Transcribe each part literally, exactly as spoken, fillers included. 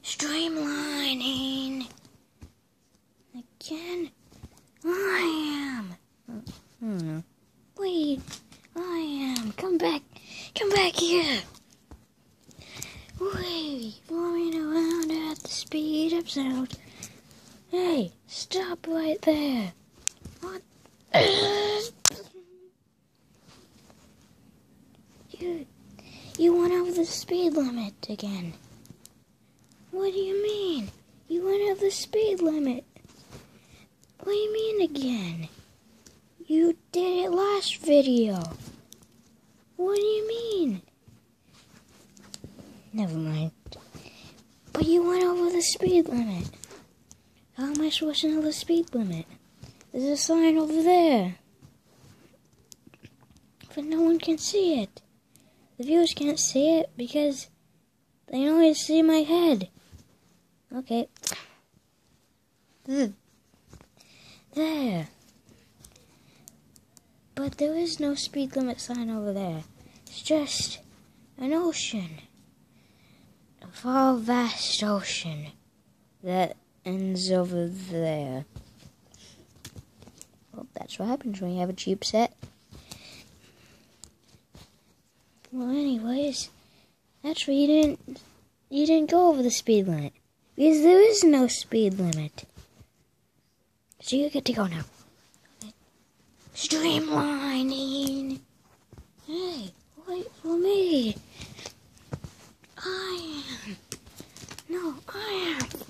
Streamlining. Again? I am. Hmm. Wait. I am. Come back. Come back here. Wait. Rolling around at the speed of sound. Hey, stop right there. What? you, you went over the speed limit again. What do you mean? You went over the speed limit. What do you mean again? You did it last video. What do you mean? Never mind. But you went over the speed limit. How am I supposed to know the speed limit? There's a sign over there. But no one can see it. The viewers can't see it because they only see my head. Okay. There. But there is no speed limit sign over there. It's just an ocean. A far vast ocean that ends over there. Well, that's what happens when you have a cheap set. Well, anyways, that's why you didn't you didn't go over the speed limit. Because there is no speed limit. So you get to go now. Streamlining. Hey, wait for me. I am. No, I am.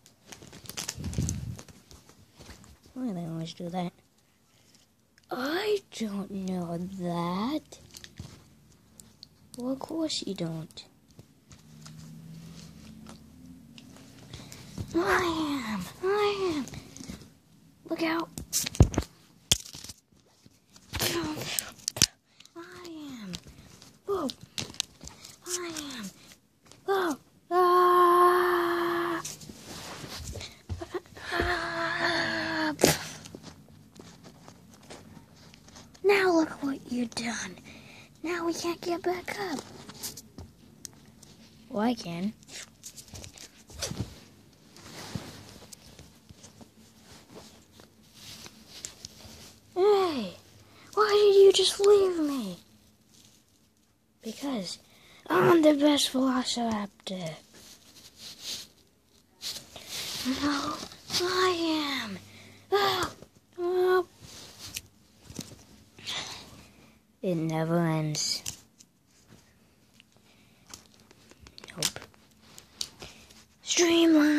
Why do they always do that? I don't know that. Well, of course you don't. I am. I am. Look out. I am. Whoa. I am. Whoa. Ah. Ah. Now look what you've done. Now we can't get back up. Well, I can. Hey, why did you just leave me? Because I'm the best Velociraptor. No, I am. Oh, oh. It never ends. Nope. Streamline.